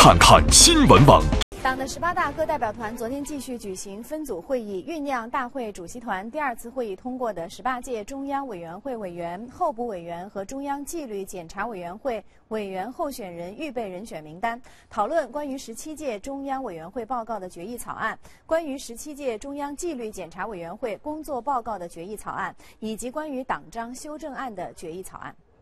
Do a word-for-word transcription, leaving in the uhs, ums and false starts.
看看新闻网。 党的十八大各代表团昨天继续举行分组会议，酝酿大会主席团第二次会议通过的十八届中央委员会委员、候补委员和中央纪律检查委员会委员候选人预备人选名单，讨论关于十七届中央委员会报告的决议草案，关于十七届中央纪律检查委员会工作报告的决议草案，以及关于党章修正案的决议草案。